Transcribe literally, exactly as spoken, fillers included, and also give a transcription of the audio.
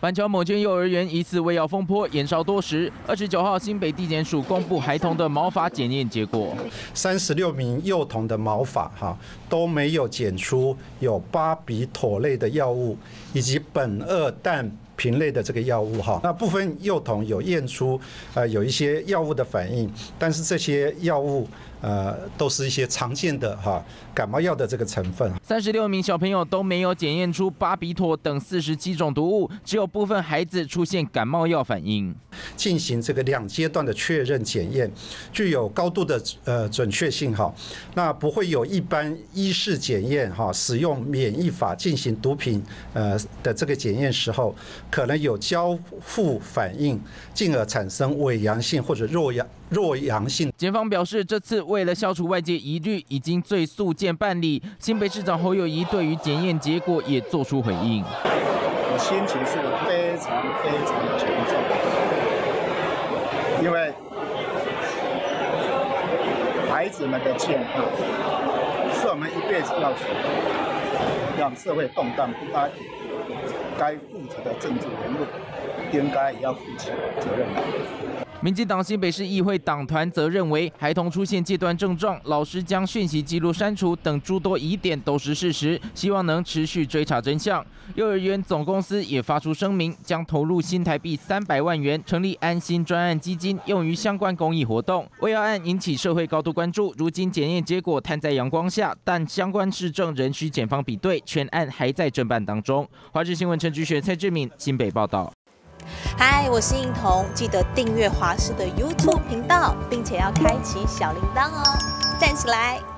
板桥某间幼儿园疑似喂药风波延烧多时，二十九号新北地检署公布孩童的毛发检验结果， 三十六名幼童的毛发哈都没有检出有巴比妥类的药物以及苯二氮平类的这个药物哈。那部分幼童有验出呃有一些药物的反应，但是这些药物呃都是一些常见的哈感冒药的这个成分。 三十六名小朋友都没有检验出巴比妥等四十七种毒物，只有部分孩子出现感冒药反应。 进行这个两阶段的确认检验，具有高度的呃准确性哈。那不会有一般医事检验哈，使用免疫法进行毒品呃的这个检验时候，可能有交互反应，进而产生伪阳性或者弱阳弱阳性。 检方表示，这次为了消除外界疑虑，已经最速件办理。新北市长侯友宜对于检验结果也做出回应。 我心情是非常非常沉重，因为孩子们的健康是我们一辈子要求的，让社会动荡不安，该负责的政治人物应该也要负起责任来。 民进党新北市议会党团则认为，孩童出现戒断症状，老师将讯息记录删除等诸多疑点都是事实，希望能持续追查真相。幼儿园总公司也发出声明，将投入新台币三百万元，成立安心专案基金，用于相关公益活动。喂药案引起社会高度关注，如今检验结果摊在阳光下，但相关事证仍需检方比对，全案还在侦办当中。华视新闻陈菊雪、蔡志敏新北报道。 嗨，我是映彤，记得订阅华视的 YouTube 频道，并且要开启小铃铛哦，站起来。